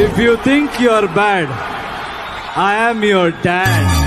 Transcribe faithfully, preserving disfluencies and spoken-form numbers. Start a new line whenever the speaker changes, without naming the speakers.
If you think you're bad, I am your dad.